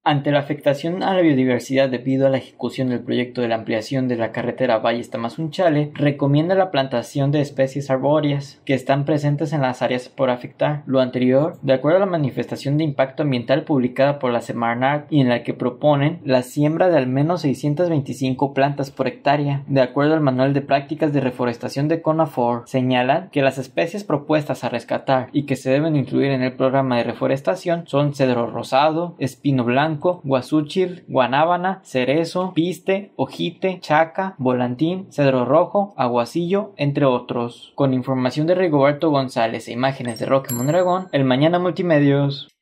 Ante la afectación a la biodiversidad debido a la ejecución del proyecto de la ampliación de la carretera Valles-Tamazunchale, recomienda la plantación de especies arbóreas que están presentes en las áreas por afectar. Lo anterior, de acuerdo a la manifestación de impacto ambiental publicada por la Semarnat y en la que proponen la siembra de al menos 625 plantas por hectárea. De acuerdo al Manual de Prácticas de Reforestación de CONAFOR, señalan que las especies propuestas a rescatar y que se deben incluir en el programa de reforestación son cedro rosado, espino blanco, guasúchil, guanábana, cerezo, piste, ojite, chaca, volantín, cedro rojo, aguacillo, entre otros. Con información de Rigoberto González e imágenes de Roque Mondragón, El Mañana Multimedios.